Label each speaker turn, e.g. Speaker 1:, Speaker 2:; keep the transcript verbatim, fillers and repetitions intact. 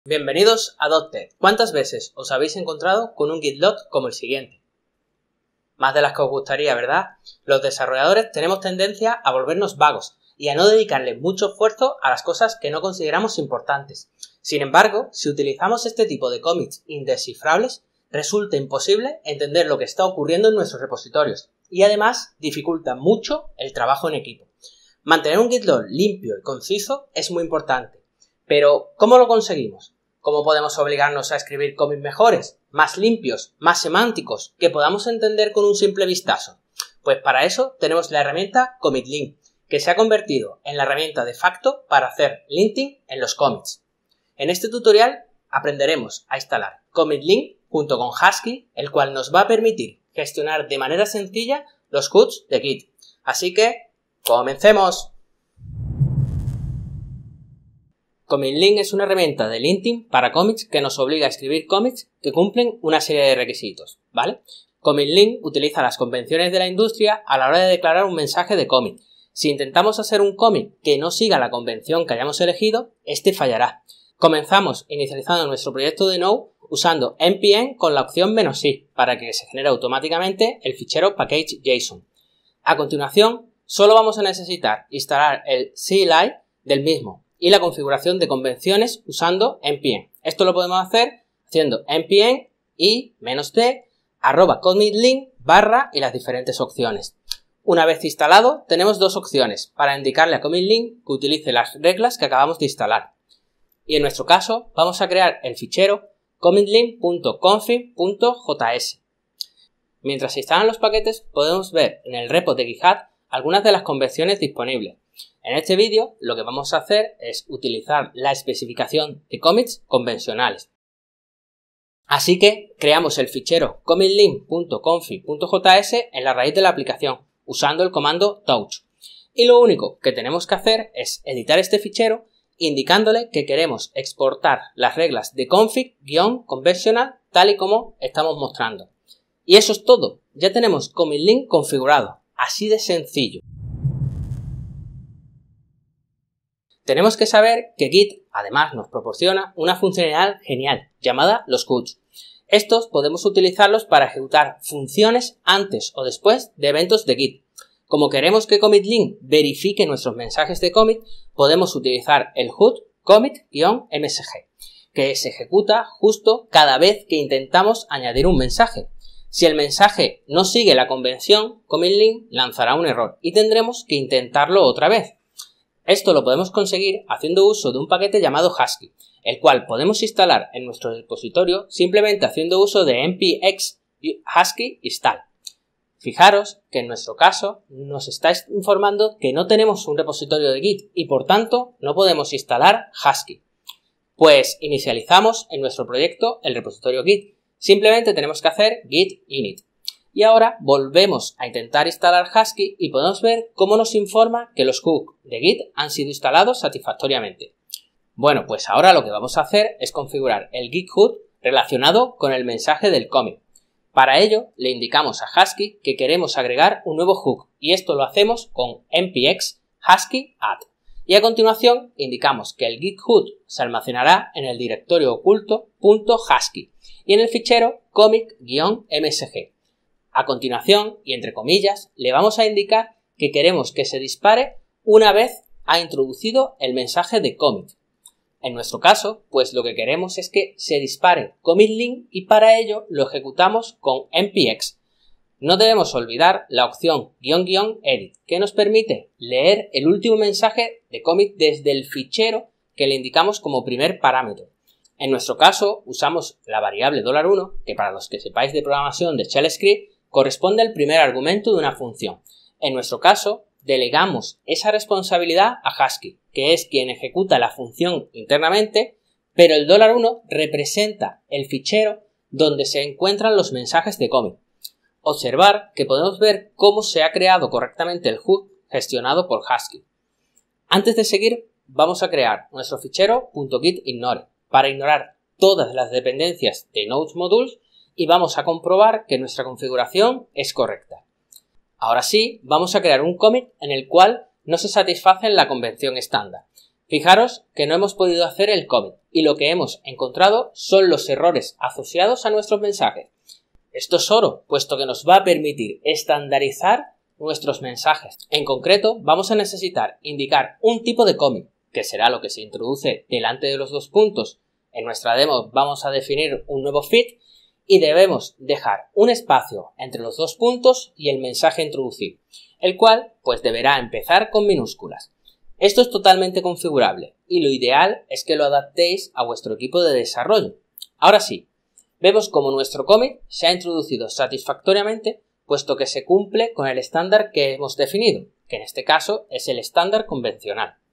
Speaker 1: Bienvenidos a .TED. ¿Cuántas veces os habéis encontrado con un git log como el siguiente? Más de las que os gustaría, ¿verdad? Los desarrolladores tenemos tendencia a volvernos vagos y a no dedicarle mucho esfuerzo a las cosas que no consideramos importantes. Sin embargo, si utilizamos este tipo de commits indescifrables, resulta imposible entender lo que está ocurriendo en nuestros repositorios y además dificulta mucho el trabajo en equipo. Mantener un git log limpio y conciso es muy importante, pero ¿cómo lo conseguimos? ¿Cómo podemos obligarnos a escribir commits mejores, más limpios, más semánticos, que podamos entender con un simple vistazo? Pues para eso tenemos la herramienta CommitLint, que se ha convertido en la herramienta de facto para hacer linting en los commits. En este tutorial aprenderemos a instalar CommitLint junto con Husky, el cual nos va a permitir gestionar de manera sencilla los hooks de Git. Así que, ¡comencemos! CommitLint es una herramienta de linting para commits que nos obliga a escribir commits que cumplen una serie de requisitos, ¿vale? CommitLint utiliza las convenciones de la industria a la hora de declarar un mensaje de commit. Si intentamos hacer un commit que no siga la convención que hayamos elegido, este fallará. Comenzamos inicializando nuestro proyecto de Node usando npm con la opción "-i" para que se genere automáticamente el fichero package.json. A continuación, solo vamos a necesitar instalar el C L I del mismo y la configuración de convenciones usando npm. Esto lo podemos hacer haciendo npm y "-d" arroba commitlint barra y las diferentes opciones. Una vez instalado, tenemos dos opciones para indicarle a CommitLint que utilice las reglas que acabamos de instalar. Y en nuestro caso, vamos a crear el fichero commitlint.config.js. Mientras se instalan los paquetes, podemos ver en el repo de GitHub algunas de las convenciones disponibles. En este vídeo lo que vamos a hacer es utilizar la especificación de commits convencionales. Así que creamos el fichero commitlint.config.js en la raíz de la aplicación usando el comando touch. Y lo único que tenemos que hacer es editar este fichero indicándole que queremos exportar las reglas de config-conventional tal y como estamos mostrando. Y eso es todo. Ya tenemos CommitLint configurado. Así de sencillo. Tenemos que saber que Git además nos proporciona una funcionalidad genial llamada los hooks. Estos podemos utilizarlos para ejecutar funciones antes o después de eventos de Git. Como queremos que CommitLint verifique nuestros mensajes de commit, podemos utilizar el hook commit-msg, que se ejecuta justo cada vez que intentamos añadir un mensaje. Si el mensaje no sigue la convención, CommitLint lanzará un error y tendremos que intentarlo otra vez. Esto lo podemos conseguir haciendo uso de un paquete llamado Husky, el cual podemos instalar en nuestro repositorio simplemente haciendo uso de npx husky install. Fijaros que en nuestro caso nos está informando que no tenemos un repositorio de Git y por tanto no podemos instalar Husky. Pues inicializamos en nuestro proyecto el repositorio Git. Simplemente tenemos que hacer git init. Y ahora volvemos a intentar instalar Husky y podemos ver cómo nos informa que los hooks de Git han sido instalados satisfactoriamente. Bueno, pues ahora lo que vamos a hacer es configurar el Git hook relacionado con el mensaje del commit. Para ello, le indicamos a Husky que queremos agregar un nuevo hook y esto lo hacemos con npx husky add. Y a continuación, indicamos que el Git hook se almacenará en el directorio oculto .husky y en el fichero commit-msg. A continuación, y entre comillas, le vamos a indicar que queremos que se dispare una vez ha introducido el mensaje de commit. En nuestro caso, pues lo que queremos es que se dispare CommitLint y para ello lo ejecutamos con npx. No debemos olvidar la opción "-edit", que nos permite leer el último mensaje de commit desde el fichero que le indicamos como primer parámetro. En nuestro caso, usamos la variable $uno, que para los que sepáis de programación de Shell Script, corresponde al primer argumento de una función. En nuestro caso, delegamos esa responsabilidad a Husky, que es quien ejecuta la función internamente, pero el $uno representa el fichero donde se encuentran los mensajes de commit. Observar que podemos ver cómo se ha creado correctamente el hook gestionado por Husky. Antes de seguir, vamos a crear nuestro fichero .gitignore para ignorar todas las dependencias de Node Modules y vamos a comprobar que nuestra configuración es correcta. Ahora sí, vamos a crear un commit en el cual no se satisface la convención estándar. Fijaros que no hemos podido hacer el commit y lo que hemos encontrado son los errores asociados a nuestros mensajes. Esto es oro, puesto que nos va a permitir estandarizar nuestros mensajes. En concreto, vamos a necesitar indicar un tipo de commit, que será lo que se introduce delante de los dos puntos. En nuestra demo vamos a definir un nuevo feed y debemos dejar un espacio entre los dos puntos y el mensaje a introducir, el cual pues deberá empezar con minúsculas. Esto es totalmente configurable y lo ideal es que lo adaptéis a vuestro equipo de desarrollo. Ahora sí, vemos cómo nuestro commit se ha introducido satisfactoriamente, puesto que se cumple con el estándar que hemos definido, que en este caso es el estándar convencional.